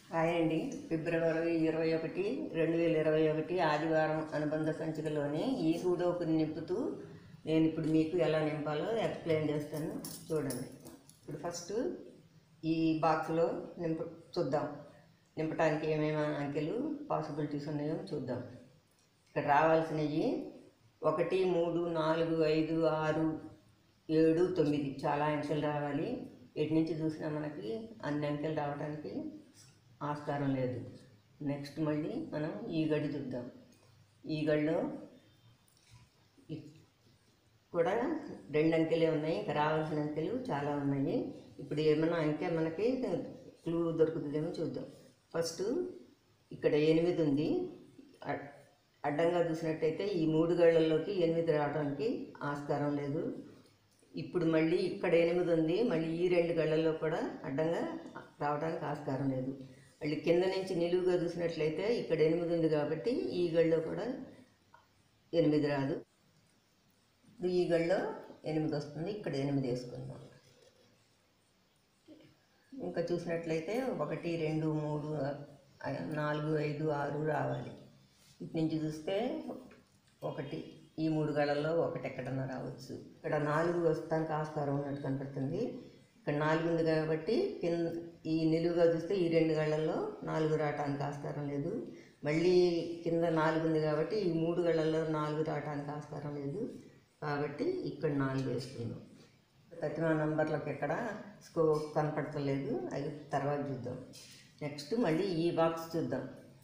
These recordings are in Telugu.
హాయ్ అండి. ఫిబ్రవరి 21, 2021 ఆదివారం అనుబంధ సంచికలోని ఈ సూడోకుని నింపుతూ నేను ఇప్పుడు మీకు ఎలా నింపాలో ఎక్స్ప్లెయిన్ చేస్తాను. చూడండి. ఇప్పుడు ఫస్ట్ ఈ బాక్స్లో చూద్దాం. నింపడానికి ఏమేమి అంకెలు పాసిబిలిటీస్ ఉన్నాయో చూద్దాం. ఇక్కడ రావాల్సినవి 1, 3, 4, 5, 6, 7, 9 చాలా అంకెలు రావాలి. ఎటు నుంచి చూసినా మనకి అన్ని అంకెలు రావడానికి ఆస్కారం లేదు. నెక్స్ట్ మళ్ళీ మనం ఈ గడి చూద్దాం. ఈ గడిలో కూడా 2 అంకెలే ఉన్నాయి. ఇంకా రావాల్సిన అంకెలు చాలా ఉన్నాయి. ఇప్పుడు ఏమైనా అంకె మనకి క్లూ దొరుకుతుందేమో చూద్దాం. ఫస్ట్ ఇక్కడ 8 ఉంది. అడ్డంగా చూసినట్టయితే ఈ 3 గళ్ళల్లోకి 8 రావడానికి ఆస్కారం లేదు. ఇప్పుడు మళ్ళీ ఇక్కడ 8 ఉంది. మళ్ళీ ఈ 2 గళ్ళల్లో కూడా అడ్డంగా రావడానికి ఆస్కారం లేదు. మళ్ళీ కింద నుంచి నిలువుగా చూసినట్లయితే ఇక్కడ 8 ఉంది కాబట్టి ఈ గడిలో కూడా 8 రాదు. ఇప్పుడు ఈ గడిలో 8 వస్తుంది. ఇక్కడ 8 వేసుకుందాం. ఇంకా చూసినట్లయితే 1, 2, 3, 4, 5, 6 రావాలి. ఇటు నుంచి చూస్తే 1 ఈ 3 గళ్ళల్లో 1 ఎక్కడన్నా రావచ్చు. ఇక్కడ 4 వస్తానికి ఆస్కారం ఉన్నట్టు కనపడుతుంది. ఇక్కడ 4 ఉంది కాబట్టి ఈ నిలువుగా చూస్తే ఈ 2 గళ్ళల్లో 4 రావటానికి ఆస్కారం లేదు. మళ్ళీ కింద 4 ఉంది కాబట్టి ఈ 3 గళ్ళల్లో 4 రావటానికి ఆస్కారం లేదు. కాబట్టి ఇక్కడ 4 వేసుకుందాం. ప్రతిమా నంబర్లకు ఎక్కడ స్కోప్ కనపడతలేదు. అది తర్వాత చూద్దాం. నెక్స్ట్ మళ్ళీ ఈ బాక్స్ చూద్దాం.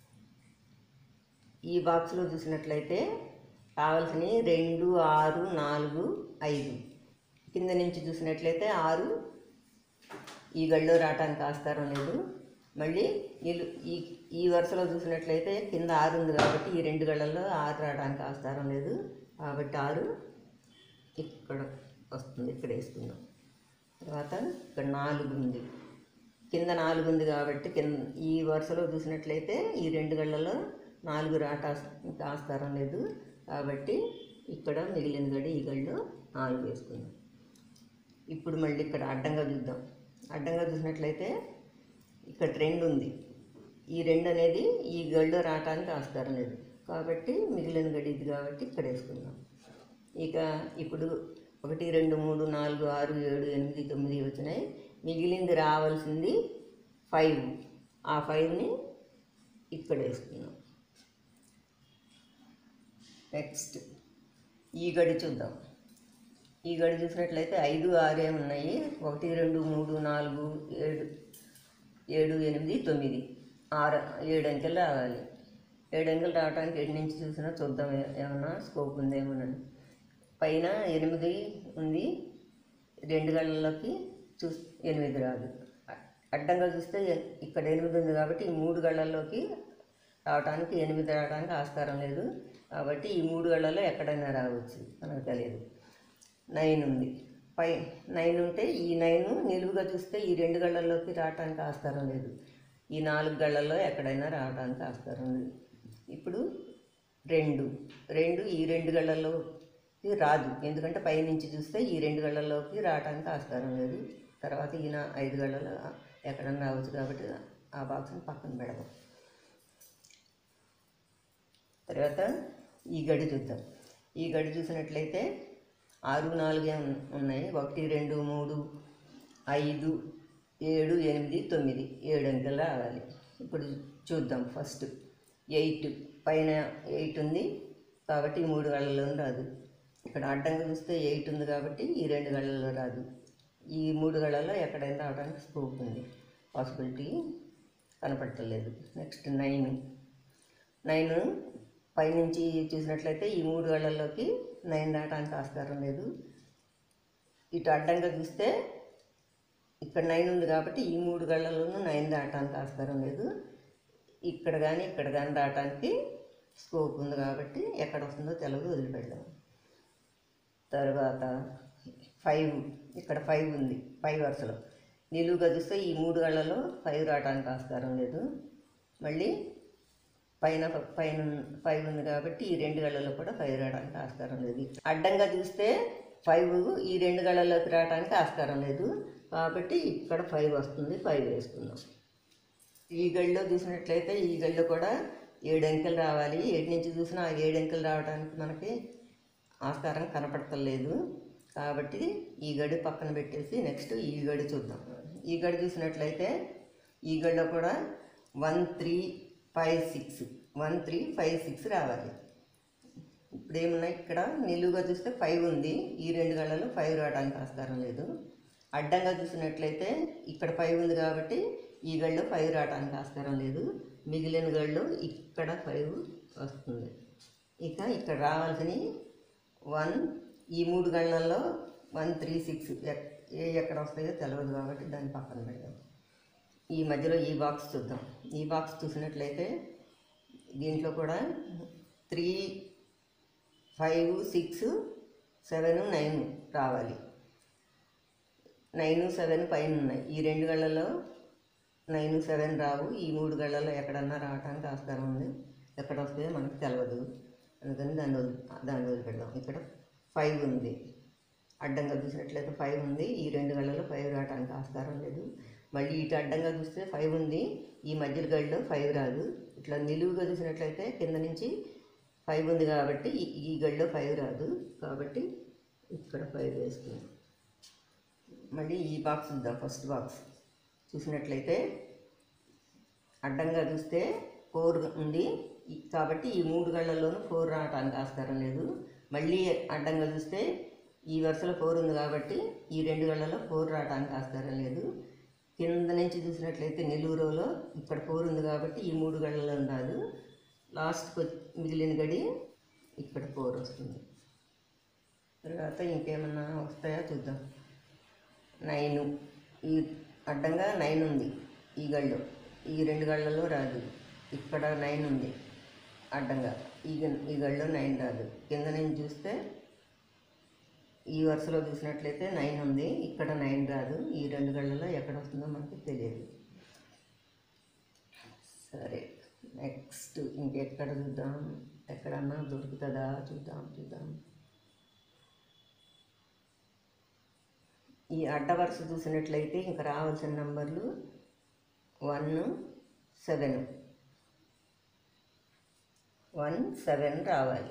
ఈ బాక్స్లో చూసినట్లయితే కావాల్సినవి 2, 6, 4, 5. కింద నుంచి చూసినట్లయితే 6 ఈ గడిలో రావటానికి ఆస్కారం లేదు. మళ్ళీ ఈ వరుసలో చూసినట్లయితే కింద 6 ఉంది కాబట్టి ఈ 2 గళ్ళల్లో 6 రావడానికి ఆస్కారం లేదు. కాబట్టి 6 ఇక్కడ వస్తుంది. ఇక్కడ వేసుకుందాం. తర్వాత ఇక్కడ 4 ఉంది. కింద 4 ఉంది కాబట్టి ఈ వరుసలో చూసినట్లయితే ఈ 2 గళ్ళల్లో 4 రావటానికి ఆస్కారం లేదు. కాబట్టి ఇక్కడ మిగిలిన గడి ఈ గడిలో 4 వేసుకుందాం. ఇప్పుడు మళ్ళీ ఇక్కడ అడ్డంగా చూద్దాం. అడ్డంగా చూసినట్లయితే ఇక్కడ 2 ఉంది. ఈ 2 అనేది ఈ గడిలో రావటానికి ఆస్కారం లేదు. కాబట్టి మిగిలిన గడి ఇది కాబట్టి ఇక్కడ వేసుకుందాం. ఇక ఇప్పుడు 1, 2, 3, 4, 6, 7, 8, 9 వచ్చినాయి. మిగిలింది రావాల్సింది 5. ఆ 5ని ఇక్కడ వేసుకుందాం. నెక్స్ట్ ఈ గడి చూద్దాం. ఈ గడి చూసినట్లయితే 5, 6 ఉన్నాయి. 1, 2, 3, 4, 7, 7, 8, 9, 7 అంకెలు రావాలి. 7 అంకెలు రావడానికి ఎటు నుంచి చూసినా చూద్దాం ఏమన్నా స్కోప్ ఉందేమోనని. పైన 8 ఉంది. 2 గళ్ళలోకి 8 రాదు. అడ్డంగా చూస్తే ఇక్కడ 8 ఉంది కాబట్టి ఈ 3 గళ్ళల్లోకి రావడానికి 8 రావడానికి ఆస్కారం లేదు. కాబట్టి ఈ 3 గళ్ళల్లో ఎక్కడైనా రావచ్చు, మనకు తెలియదు. 9 ఉంది. 9 ఉంటే ఈ 9 నిలువుగా చూస్తే ఈ 2 గళ్ళల్లోకి రావడానికి ఆస్కారం లేదు. ఈ 4 గళ్ళల్లో ఎక్కడైనా రావడానికి ఆస్కారం లేదు. ఇప్పుడు 2 ఈ 2 గళ్ళల్లోకి రాదు. ఎందుకంటే పైనుంచి చూస్తే ఈ 2 గళ్ళల్లోకి రావడానికి ఆస్కారం లేదు. తర్వాత ఈయన 5 గళ్ళలో ఎక్కడన్నా రావచ్చు కాబట్టి ఆ బాక్స్ని పక్కన పెడదాం. తర్వాత ఈ గడి చూద్దాం. ఈ గడి చూసినట్లయితే 6, 4 ఉన్నాయి. 1, 2, 3, 5, 7, 8, 9 7 అంకెలు రావాలి. ఇప్పుడు చూద్దాం. ఫస్ట్ 8 పైన 8 ఉంది కాబట్టి ఈ 3 గళ్ళలో రాదు. ఇక్కడ అడ్డంగా చూస్తే 8 ఉంది కాబట్టి ఈ 2 గళ్ళలో రాదు. ఈ 3 గళ్ళలో ఎక్కడైనా రావడానికి స్కోప్ ఉంది. పాసిబిలిటీ కనపడతలేదు. నెక్స్ట్ 9 పైనుంచి చూసినట్లయితే ఈ 3 గళ్ళల్లోకి 9 రావడానికి ఆస్కారం లేదు. ఇటు అడ్డంగా చూస్తే ఇక్కడ 9 ఉంది కాబట్టి ఈ 3 గళ్ళల్లోనూ 9 రావడానికి ఆస్కారం లేదు. ఇక్కడ కానీ రావడానికి స్కోప్ ఉంది కాబట్టి ఎక్కడ వస్తుందో తెలియదు, వదిలిపెడదాం. తర్వాత 5 ఇక్కడ 5 ఉంది. 5 వరుసలో నిలువుగా చూస్తే ఈ 3 గళ్ళలో 5 రావడానికి ఆస్కారం లేదు. మళ్ళీ పైన 5 ఉంది కాబట్టి ఈ 2 గళ్ళలో కూడా 5 రావడానికి ఆస్కారం లేదు. అడ్డంగా చూస్తే 5 ఈ 2 గళ్ళలోకి రావడానికి ఆస్కారం లేదు. కాబట్టి ఇక్కడ 5 వస్తుంది. 5 వేసుకుందాం. ఈ గడిలో చూసినట్లయితే ఈ గడిలో కూడా 7 అంకెలు రావాలి. ఏడు నుంచి చూసినా ఆ 7 అంకెలు రావడానికి మనకి ఆస్కారం కనపడతలేదు. కాబట్టి ఈ గడి పక్కన పెట్టేసి నెక్స్ట్ ఈ గడి చూద్దాం. ఈ గడి చూసినట్లయితే ఈ గడిలో కూడా 1 3 5 6 1 3 5 6 రావాలి. ఇప్పుడు ఏమున్నాయి, ఇక్కడ నిలువుగా చూస్తే 5 ఉంది. ఈ 2 గళ్ళలో 5 రావడానికి ఆస్కారం లేదు. అడ్డంగా చూసినట్లయితే ఇక్కడ 5 ఉంది కాబట్టి ఈ గడిలో 5 రావడానికి ఆస్కారం లేదు. మిగిలిన గడిలో ఇక్కడ 5 వస్తుంది. ఇక ఇక్కడ రావాల్సినవి 1 ఈ 3 గళ్ళల్లో 1 3 6 ఎక్కడ వస్తాయో తెలియదు కాబట్టి దాన్ని పక్కన పెడదాం. ఈ మధ్యలో ఈ బాక్స్ చూద్దాం. ఈ బాక్స్ చూసినట్లయితే దీంట్లో కూడా 3 5 6 7 9 రావాలి. 9 7 పైన ఉన్నాయి. ఈ 2 గళ్ళలో 9 7 రావు. ఈ 3 గళ్ళలో ఎక్కడన్నా రావడానికి ఆస్కారం ఉంది. ఎక్కడ వస్తాయో మనకు తెలియదు. అందుకని దాన్ని వదిలిపెడదాం. ఇక్కడ 5 ఉంది. అడ్డంగా చూసినట్లయితే 5 ఉంది. ఈ 2 గళ్ళలో 5 రావడానికి ఆస్కారం లేదు. మళ్ళీ ఇటు అడ్డంగా చూస్తే 5 ఉంది. ఈ మధ్యలో గడిలో 5 రాదు. ఇట్లా నిలువుగా చూసినట్లయితే కింద నుంచి 5 ఉంది కాబట్టి ఈ గడిలో 5 రాదు. కాబట్టి ఇక్కడ 5 వేస్తుంది. మళ్ళీ ఈ బాక్స్ చూద్దాం. ఫస్ట్ బాక్స్ చూసినట్లయితే అడ్డంగా చూస్తే 4 ఉంది కాబట్టి ఈ 3 గళ్ళల్లోనూ 4 రావడానికి ఆస్కారం లేదు. మళ్ళీ అడ్డంగా చూస్తే ఈ వరుసలో 4 ఉంది కాబట్టి ఈ 2 గళ్ళలో 4 రావడానికి ఆస్కారం లేదు. కింద నుంచి చూసినట్లయితే నిలువు రోలో ఇక్కడ 4 ఉంది కాబట్టి ఈ 3 గళ్ళలో రాదు. లాస్ట్కి మిగిలిన గడి ఇక్కడ 4 వస్తుంది. తర్వాత ఇంకేమన్నా వస్తాయో చూద్దాం. 9 ఈ అడ్డంగా 9 ఉంది. ఈ గళ్ళు ఈ 2 గళ్ళలో రాదు. ఇక్కడ 9 ఉంది అడ్డంగా. ఈ గళ్ళలో 9 రాదు. కింద నుంచి చూస్తే ఈ వరుసలో చూసినట్లయితే 9 ఉంది. ఇక్కడ 9 రాదు. ఈ 2 గళ్ళలో ఎక్కడ వస్తుందో మనకు తెలియదు. సరే, నెక్స్ట్ ఇంకెక్కడ చూద్దాం. ఎక్కడన్నా దొరుకుతుందా చూద్దాం. ఈ అడ్డ వరుస చూసినట్లయితే ఇంకా రావాల్సిన నంబర్లు 1 7 1 7 రావాలి.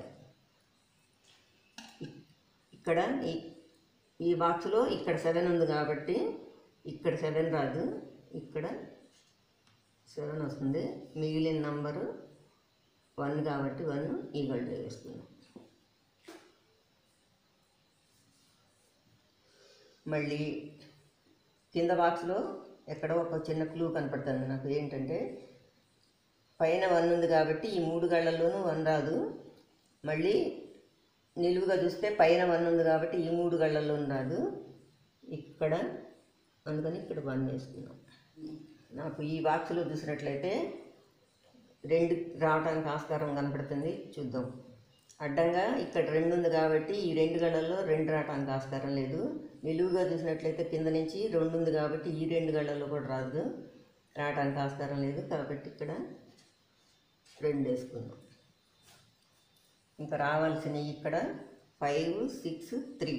ఇక్కడ ఈ బాక్స్లో ఇక్కడ 7 ఉంది కాబట్టి ఇక్కడ 7 రాదు. ఇక్కడ 7 వస్తుంది. మిగిలిన నంబరు 1 కాబట్టి 1 ఈ గడిలో వేసుకున్నాం. మళ్ళీ కింద బాక్స్లో ఎక్కడో ఒక చిన్న క్లూ కనపడుతుంది నాకు. ఏంటంటే పైన 1 ఉంది కాబట్టి ఈ 3 గళ్ళల్లోనూ 1 రాదు. మళ్ళీ నిలువుగా చూస్తే పైన 1 ఉంది కాబట్టి ఈ 3 గళ్ళల్లోనూ రాదు. ఇక్కడ అందుకని ఇక్కడ 1 వేసుకున్నాం. నాకు ఈ బాక్స్లో చూసినట్లయితే 2 రావడానికి ఆస్కారం కనపడుతుంది. చూద్దాం. అడ్డంగా ఇక్కడ 2 ఉంది కాబట్టి ఈ 2 గళ్ళల్లో 2 రావడానికి ఆస్కారం లేదు. నిలువుగా చూసినట్లయితే కింద నుంచి 2 ఉంది కాబట్టి ఈ 2 గళ్ళల్లో కూడా రావడానికి ఆస్కారం లేదు. కాబట్టి ఇక్కడ 2 వేసుకుందాం. ఇంకా రావాల్సినవి ఇక్కడ 5 6 3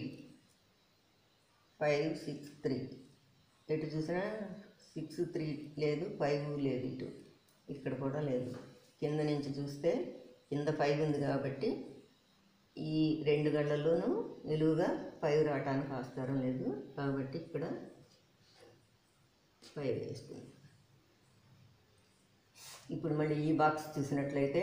5 6 3 ఎటు చూసినా 6 3 లేదు, 5 లేదు. ఇటు ఇక్కడ కూడా లేదు. కింద నుంచి చూస్తే కింద 5 ఉంది కాబట్టి ఈ 2 గళ్ళల్లోనూ నిలువుగా 5 రావడానికి ఆస్కారం లేదు. కాబట్టి ఇక్కడ 5 వేస్తుంది. ఇప్పుడు మళ్ళీ ఈ బాక్స్ చూసినట్లయితే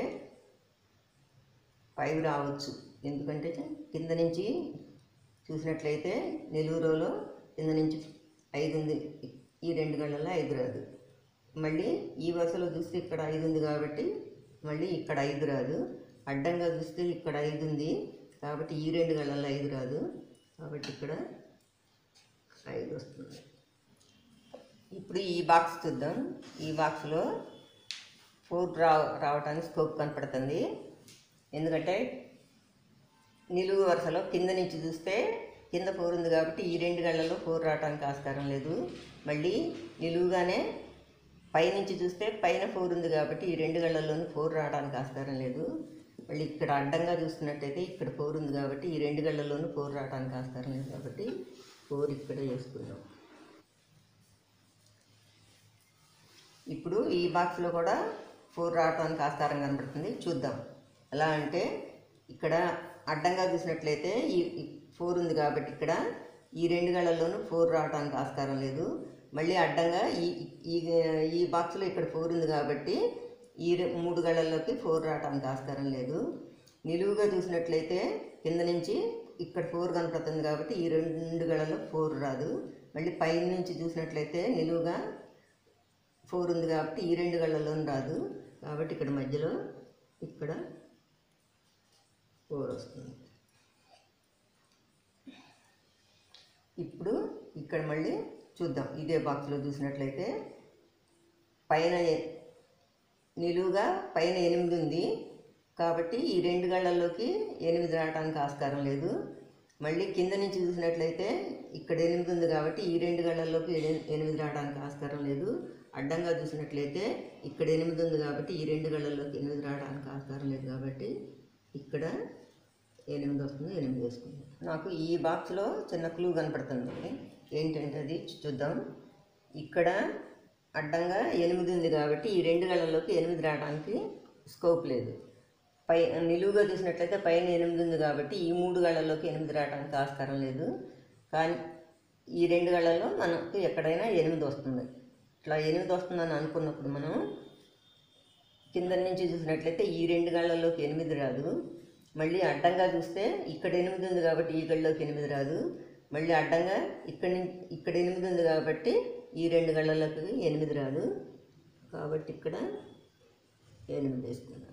5 రావచ్చు. ఎందుకంటే కింద నుంచి చూసినట్లయితే నిలువు రోలో కింద నుంచి 5 ఉంది. ఈ 2 గళ్ళల్లో 5 రాదు. మళ్ళీ ఈ వరుసలో చూస్తే ఇక్కడ 5 ఉంది కాబట్టి మళ్ళీ ఇక్కడ 5 రాదు. అడ్డంగా చూస్తే ఇక్కడ 5 ఉంది కాబట్టి ఈ 2 గళ్ళల్లో 5 రాదు. కాబట్టి ఇక్కడ 5 వస్తుంది. ఇప్పుడు ఈ బాక్స్ చూద్దాం. ఈ బాక్స్లో 4 రావడానికి స్కోప్ కనపడుతుంది. ఎందుకంటే నిలువు వరుసలో కింద నుంచి చూస్తే కింద 4 ఉంది కాబట్టి ఈ 2 గళ్ళల్లో 4 రావడానికి ఆస్కారం లేదు. మళ్ళీ నిలువుగానే పైనుంచి చూస్తే పైన 4 ఉంది కాబట్టి ఈ 2 గళ్ళల్లోనూ 4 రావడానికి ఆస్కారం లేదు. మళ్ళీ ఇక్కడ అడ్డంగా చూస్తున్నట్టయితే ఇక్కడ 4 ఉంది కాబట్టి ఈ 2 గళ్ళల్లోనూ 4 రావడానికి ఆస్కారం లేదు. కాబట్టి 4 ఇక్కడ వేసుకుందాం. ఇప్పుడు ఈ బాక్స్లో కూడా 4 రావటానికి ఆస్కారం కనబడుతుంది. చూద్దాం ఎలా అంటే, ఇక్కడ అడ్డంగా చూసినట్లయితే ఈ 4 ఉంది కాబట్టి ఇక్కడ ఈ 2 గళ్ళల్లోనూ 4 రావడానికి ఆస్కారం లేదు. మళ్ళీ అడ్డంగా ఈ బాక్స్లో ఇక్కడ 4 ఉంది కాబట్టి ఈ 3 గళ్ళల్లోకి 4 రావడానికి ఆస్కారం లేదు. నిలువుగా చూసినట్లయితే కింద నుంచి ఇక్కడ 4 కనపడుతుంది కాబట్టి ఈ 2 గళ్ళల్లో 4 రాదు. మళ్ళీ పై నుంచి చూసినట్లయితే నిలువుగా 4 ఉంది కాబట్టి ఈ 2 గళ్ళల్లోనూ రాదు. కాబట్టి ఇక్కడ మధ్యలో ఇక్కడ 4 వస్తుంది. ఇప్పుడు ఇక్కడ మళ్ళీ చూద్దాం. ఇదే బాక్స్లో చూసినట్లయితే పైన నిలువుగా పైన 8 ఉంది కాబట్టి ఈ 2 గళ్ళల్లోకి 8 రావడానికి ఆస్కారం లేదు. మళ్ళీ కింద నుంచి చూసినట్లయితే ఇక్కడ 8 ఉంది కాబట్టి ఈ 2 గళ్ళల్లోకి 8 రావడానికి ఆస్కారం లేదు. అడ్డంగా చూసినట్లయితే ఇక్కడ 8 ఉంది కాబట్టి ఈ 2 గళ్ళల్లోకి 8 రావడానికి ఆస్కారం లేదు కాబట్టి ఇక్కడ 8 వస్తుంది. 8 వేసుకుంది. నాకు ఈ బాక్స్లో చిన్న క్లూ కనపడుతుంది. ఏంటంటే అది చూద్దాం. ఇక్కడ అడ్డంగా 8 ఉంది కాబట్టి ఈ 2 గళ్ళల్లోకి 8 రావడానికి స్కోప్ లేదు. నిలువుగా చూసినట్లయితే పైన 8 ఉంది కాబట్టి ఈ 3 గళ్ళల్లోకి 8 రావడానికి ఆస్కారం లేదు. కానీ ఈ 2 గళ్ళల్లో మనకు ఎక్కడైనా 8 వస్తుంది. ఇట్లా 8 వస్తుందని అనుకున్నప్పుడు మనం కింద నుంచి చూసినట్లయితే ఈ 2 గళ్ళల్లోకి 8 రాదు. మళ్ళీ అడ్డంగా చూస్తే ఇక్కడ 8 ఉంది కాబట్టి ఈ గళ్ళలోకి 8 రాదు. మళ్ళీ అడ్డంగా ఇక్కడ 8 ఉంది కాబట్టి ఈ 2 గళ్ళలోకి 8 రాదు. కాబట్టి ఇక్కడ 8 వేసుకున్నాం.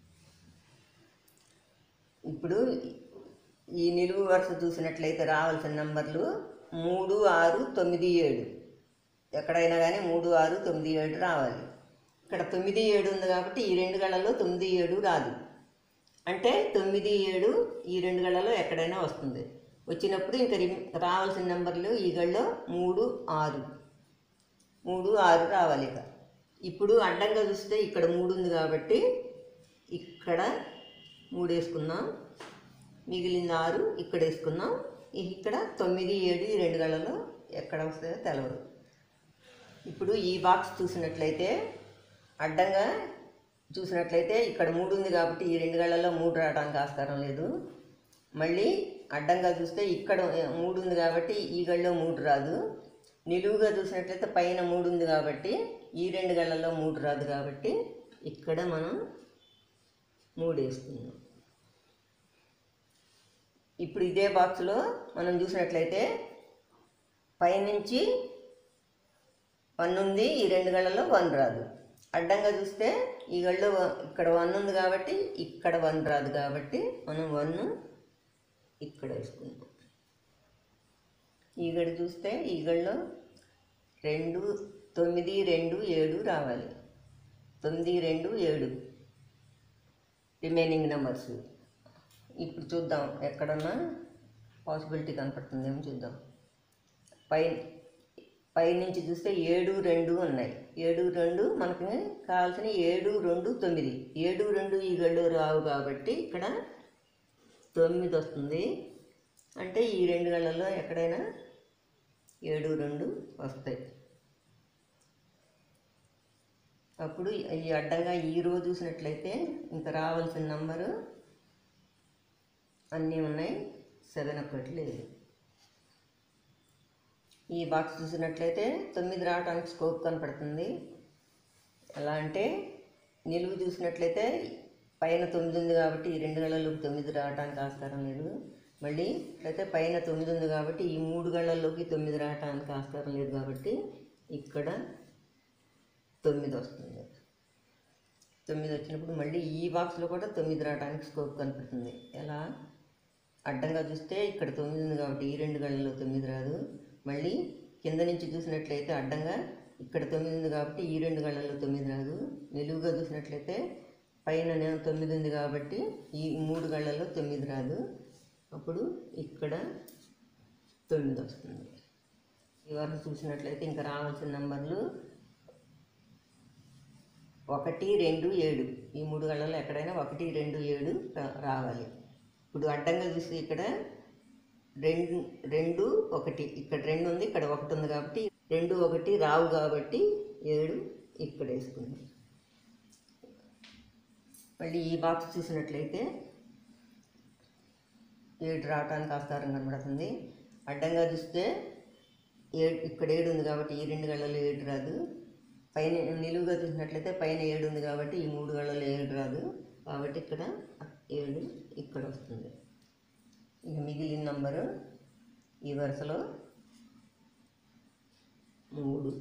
ఇప్పుడు ఈ నిలువు వరుస చూసినట్లయితే రావాల్సిన నంబర్లు 3, 6, 9, 7. ఎక్కడైనా కానీ 3, 6, 9, 7 రావాలి. ఇక్కడ 9, 7 ఉంది కాబట్టి ఈ 2 గళ్ళలో 9, 7 రాదు. అంటే 9, 7 ఈ 2 గళ్ళలో ఎక్కడైనా వస్తుంది. వచ్చినప్పుడు ఇంకా రావాల్సిన నెంబర్లు ఈ గళ్ళలో 3, 6 రావాలి. ఇప్పుడు అడ్డంగా చూస్తే ఇక్కడ 3 ఉంది కాబట్టి ఇక్కడ 3 వేసుకుందాం. మిగిలిన 6 ఇక్కడ వేసుకుందాం. ఇక్కడ 9, 7 ఈ 2 గళ్ళలో ఎక్కడ వస్తాయో తెలవదు. ఇప్పుడు ఈ బాక్స్ చూసినట్లయితే అడ్డంగా చూసినట్లయితే ఇక్కడ 3 ఉంది కాబట్టి ఈ 2 గళ్ళల్లో 3 రావడానికి ఆస్కారం లేదు. మళ్ళీ అడ్డంగా చూస్తే ఇక్కడ 3 ఉంది కాబట్టి ఈ గళ్ళలో 3 రాదు. నిలువుగా చూసినట్లయితే పైన 3 ఉంది కాబట్టి ఈ 2 గళ్ళల్లో 3 రాదు. కాబట్టి ఇక్కడ మనం 3 వేసుకుందాం. ఇప్పుడు ఇదే బాక్స్లో మనం చూసినట్లయితే పైనుంచి 1 ఉంది, ఈ 2 గళ్ళల్లో 1 రాదు. అడ్డంగా చూస్తే ఈ గళ్ళలో ఇక్కడ 1 ఉంది కాబట్టి ఇక్కడ 1 రాదు. కాబట్టి మనం 1 ఇక్కడ వేసుకుందాం. ఈ గడి చూస్తే ఈ గడిలో 2, 9, 2, 7 రావాలి. 9, 2, 7 రిమైనింగ్ నెంబర్స్. ఇప్పుడు చూద్దాం ఎక్కడన్నా పాసిబిలిటీ కనపడుతుందేమో చూద్దాం. పైనుంచి చూస్తే 7, 2 ఉన్నాయి. 7, 2 మనకి కావాల్సిన 7, 2, 9. 7, 2 ఈ గళ్ళు రావు కాబట్టి ఇక్కడ 9 వస్తుంది. అంటే ఈ 2 గళ్ళల్లో ఎక్కడైనా 7, 2 వస్తాయి. అప్పుడు ఈ అడ్డంగా ఈ రోజు చూసినట్లయితే ఇంకా రావాల్సిన నంబరు అన్నీ ఉన్నాయి. 7 ఒక్కటి లేదు. ఈ బాక్స్ చూసినట్లయితే 9 రావడానికి స్కోప్ కనపడుతుంది. ఎలా అంటే నిలువు చూసినట్లయితే పైన 9 ఉంది కాబట్టి ఈ 2 గళ్ళల్లోకి 9 రావడానికి ఆస్కారం లేదు. మళ్ళీ అయితే పైన 9 ఉంది కాబట్టి ఈ 3 గళ్ళల్లోకి 9 రావడానికి ఆస్కారం లేదు. కాబట్టి ఇక్కడ 9 వస్తుంది. 9 వచ్చినప్పుడు మళ్ళీ ఈ బాక్స్లో కూడా 9 రావడానికి స్కోప్ కనపడుతుంది. ఎలా అడ్డంగా చూస్తే ఇక్కడ 9 ఉంది కాబట్టి ఈ 2 గళ్ళల్లో 9 రాదు. మళ్ళీ కింద నుంచి చూసినట్లయితే అడ్డంగా ఇక్కడ 9 ఉంది కాబట్టి ఈ 2 గళ్ళల్లో 9 రాదు. నిలువుగా చూసినట్లయితే పైన 9 ఉంది కాబట్టి ఈ 3 గళ్ళల్లో 9 రాదు. అప్పుడు ఇక్కడ 9 వస్తుంది. ఈ వరకు చూసినట్లయితే ఇంకా రావాల్సిన నంబర్లు 1, 2, 7 ఈ 3 గళ్ళల్లో ఎక్కడైనా 1, 2, 7 రావాలి. ఇప్పుడు అడ్డంగా చూసి ఇక్కడ 2, 1 ఇక్కడ 2 ఉంది, ఇక్కడ 1 ఉంది కాబట్టి 2, 1 రావు కాబట్టి 7 ఇక్కడ వేసుకుందాం. మళ్ళీ ఈ బాక్స్ చూసినట్లయితే 7 రావటానికి ఆస్కారం కనబడుతుంది. అడ్డంగా చూస్తే 7, ఇక్కడ 7 ఉంది కాబట్టి ఈ 2 గళ్ళలో 7 రాదు. పైన నిలువుగా చూసినట్లయితే పైన 7 ఉంది కాబట్టి ఈ 3 గళ్ళలో 7 రాదు. కాబట్టి ఇక్కడ 7 ఇక్కడ వస్తుంది. ఇక మిగిలిన నంబరు ఈ వరుసలో 3.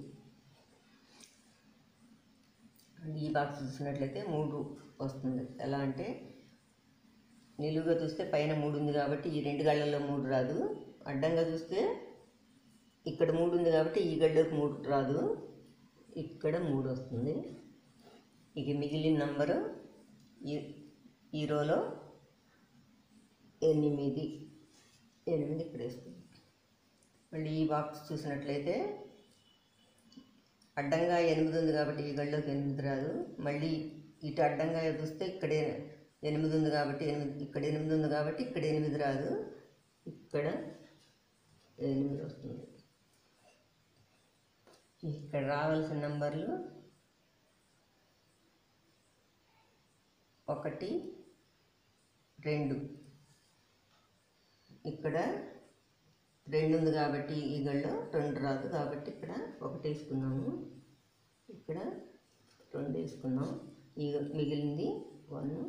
ఈ బాక్స్ చూసినట్లయితే 3 వస్తుంది. ఎలా అంటే నిలువుగా చూస్తే పైన 3 ఉంది కాబట్టి ఈ 2 గళ్ళల్లో 3 రాదు. అడ్డంగా చూస్తే ఇక్కడ 3 ఉంది కాబట్టి ఈ గళ్ళకి 3 రాదు. ఇక్కడ 3 వస్తుంది. ఇక మిగిలిన నంబరు ఈ రోలో 8 ఇక్కడ వేస్తుంది. మళ్ళీ ఈ బాక్స్ చూసినట్లయితే అడ్డంగా 8 ఉంది కాబట్టి ఈ గళ్ళకి 8 రాదు. మళ్ళీ ఇటు అడ్డంగా చూస్తే ఇక్కడే 8 ఉంది కాబట్టి ఇక్కడ 8 ఉంది కాబట్టి ఇక్కడ 8 రాదు. ఇక్కడ 8 వస్తుంది. ఇక్కడ రావాల్సిన నంబర్లు 1, 2. ఇక్కడ 2 ఉంది కాబట్టి ఈ గళ్ళలో 2 రాదు కాబట్టి ఇక్కడ 1 వేసుకున్నాము. ఇక్కడ 2 వేసుకున్నాం. ఈ మిగిలింది 1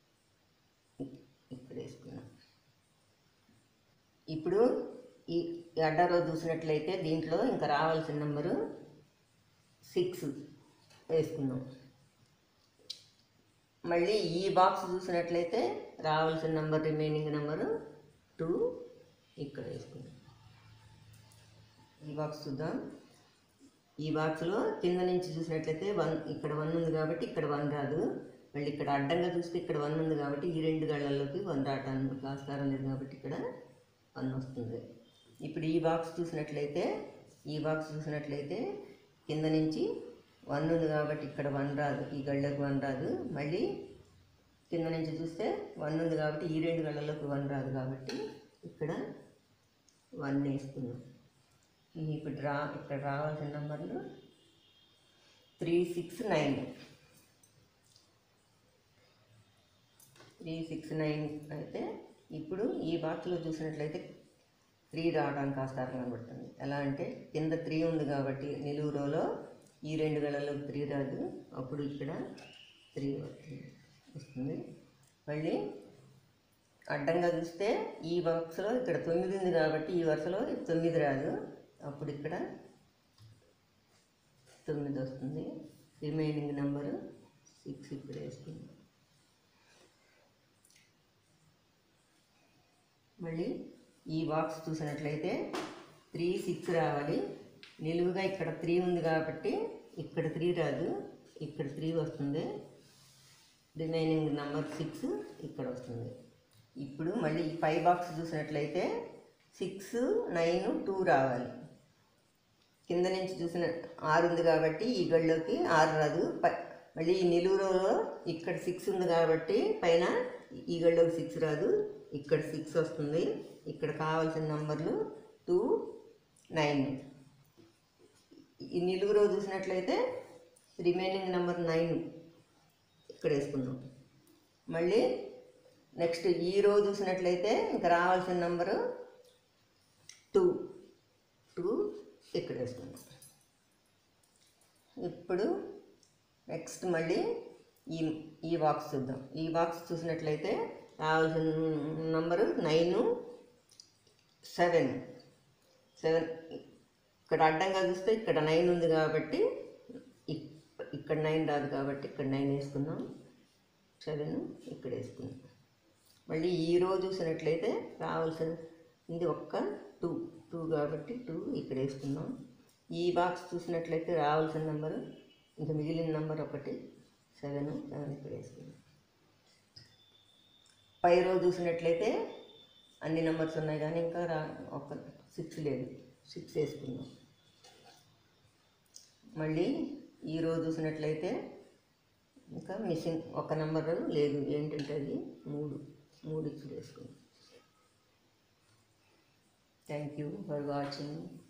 ఇక్కడ వేసుకున్నాం. ఇప్పుడు ఈ అడ్డరో చూసినట్లయితే దీంట్లో ఇంకా రావాల్సిన నెంబరు 6 వేసుకున్నాం. మళ్ళీ ఈ బాక్స్ చూసినట్లయితే రావాల్సిన నెంబర్ రిమైనింగ్ నెంబరు 2 ఇక్కడ వేసుకున్నాం. ఈ బాక్స్ చూద్దాం. ఈ బాక్స్లో కింద నుంచి చూసినట్లయితే 1 ఇక్కడ 1 ఉంది కాబట్టి ఇక్కడ 1 రాదు. మళ్ళీ ఇక్కడ అడ్డంగా చూస్తే ఇక్కడ 1 ఉంది కాబట్టి ఈ 2 గళ్ళల్లోకి 1 రావటానికి ఆస్కారం లేదు కాబట్టి ఇక్కడ 1 వస్తుంది. ఇప్పుడు ఈ బాక్స్ చూసినట్లయితే కింద నుంచి 1 ఉంది కాబట్టి ఇక్కడ 1 రాదు. ఈ గళ్ళకి 1 రాదు. మళ్ళీ కింద నుంచి చూస్తే 1 ఉంది కాబట్టి ఈ 2 గళ్ళలోకి 1 రాదు కాబట్టి ఇక్కడ 1 వేసుకున్నాం. ఇప్పుడు ఇక్కడ రావాల్సిన నెంబర్లు 3, 6, 9. 3, 6, 9 అయితే ఇప్పుడు ఈ బాక్స్లో చూసినట్లయితే 3 రావడానికి ఆస్కారం కనబడుతుంది. ఎలా అంటే కింద 3 ఉంది కాబట్టి నిలువు రోలో ఈ 2 గళ్ళలో 3 రాదు. అప్పుడు ఇక్కడ 3 వస్తుంది. మళ్ళీ అడ్డంగా చూస్తే ఈ బాక్స్లో ఇక్కడ 9 ఉంది కాబట్టి ఈ వరుసలో 9 రాదు. అప్పుడు ఇక్కడ 9 వస్తుంది. రిమైనింగ్ నెంబరు 6 ఇక్కడ వేసుకుందాం. మళ్ళీ ఈ బాక్స్ చూసినట్లయితే 3, 6 రావాలి. నిలువుగా ఇక్కడ 3 ఉంది కాబట్టి ఇక్కడ 3 రాదు. ఇక్కడ 3 వస్తుంది. రిమైనింగ్ నెంబర్ 6 ఇక్కడ వస్తుంది. ఇప్పుడు మళ్ళీ ఈ పై బాక్స్ చూసినట్లయితే 6, 9, 2 రావాలి. కింద నుంచి చూసిన 6 ఉంది కాబట్టి ఈ గళ్ళలోకి 6 రాదు. మళ్ళీ ఈ నిలువులో ఇక్కడ 6 ఉంది కాబట్టి పైన ఈ గళ్ళలోకి 6 రాదు. ఇక్కడ 6 వస్తుంది. ఇక్కడ కావాల్సిన నంబర్లు 2, 9. ఈ నిలువు రో చూసినట్లయితే రిమైనింగ్ నెంబర్ 9 ఇక్కడ వేసుకుందాం. మళ్ళీ నెక్స్ట్ ఈ రో చూసినట్లయితే ఇంకా రావాల్సిన నెంబరు 2 ఇక్కడ వేసుకుందాం. ఇప్పుడు నెక్స్ట్ మళ్ళీ ఈ బాక్స్ చూద్దాం. ఈ బాక్స్ చూసినట్లయితే రావాల్సిన నంబరు 9, 7. ఇక్కడ అడ్డంగా చూస్తే ఇక్కడ 9 ఉంది కాబట్టి ఇక్కడ 9 రాదు కాబట్టి ఇక్కడ 9 వేసుకున్నాం. 7 ఇక్కడ వేసుకున్నాం. మళ్ళీ ఈ రో చూసినట్లయితే రావాల్సింది 2 కాబట్టి 2 ఇక్కడ వేసుకున్నాం. ఈ బాక్స్ చూసినట్లయితే రావాల్సిన నెంబరు ఇంకా మిగిలిన నెంబర్ 1, 7 ఇక్కడ వేసుకున్నాం. పై రో చూసినట్లయితే అన్ని నెంబర్స్ ఉన్నాయి కానీ ఇంకా 6 లేదు. 6 వేసుకున్నాం. మళ్ళీ ఈ రో చూసినట్లయితే ఇంకా మిస్సింగ్ ఒక నెంబర్ లేదు. ఏంటంటే అది 3 ఇక్కడ వేసుకున్నాం. Thank you for watching.